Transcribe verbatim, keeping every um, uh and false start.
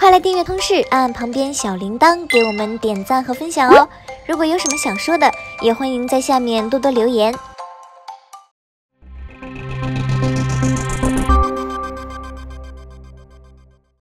快来订阅通识，按旁边小铃铛给我们点赞和分享哦！如果有什么想说的，也欢迎在下面多多留言。